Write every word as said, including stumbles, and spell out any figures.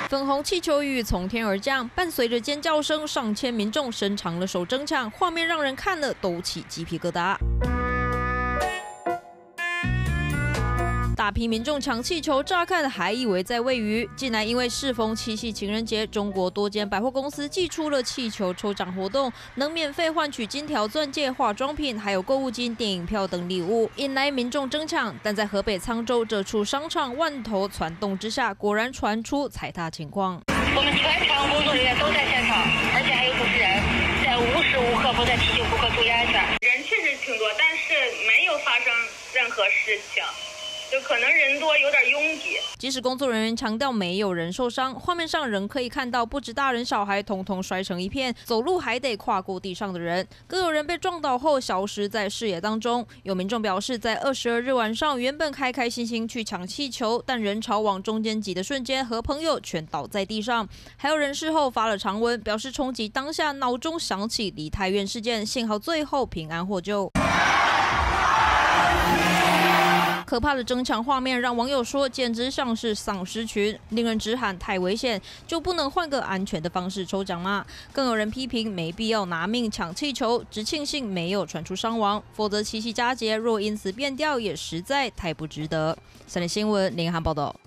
粉红气球雨从天而降，伴随着尖叫声，上千民众伸长了手争抢，画面让人看了都起鸡皮疙瘩。 大批民众抢气球，乍看还以为在喂鱼，竟然因为适逢七夕情人节，中国多间百货公司寄出了气球抽奖活动，能免费换取金条、钻戒、化妆品，还有购物金、电影票等礼物，引来民众争抢。但在河北沧州这处商场万头攒动之下，果然传出踩踏情况。 我们全场工作人员都在现场，而且还有主持人，在无时无刻不在提醒顾客注意安全。 人确实挺多，但是没有发生任何事情。 就可能人多有点拥挤， 即使工作人员强调没有人受伤，画面上仍可以看到不止大人小孩统统摔成一片，走路还得跨过地上的人，更有人被撞倒后消失在视野当中。有民众表示，在二十二日晚上原本开开心心去抢气球，但人潮往中间挤的瞬间，和朋友全倒在地上。还有人事后发了长文，表示冲击当下脑中想起梨泰院事件，幸好最后平安获救。 可怕的争抢画面让网友说，简直像是丧尸群，令人直喊太危险，就不能换个安全的方式抽奖吗？更有人批评没必要拿命抢气球，只庆幸没有传出伤亡，否则七夕佳节若因此变调，也实在太不值得。三立新闻林汉报道。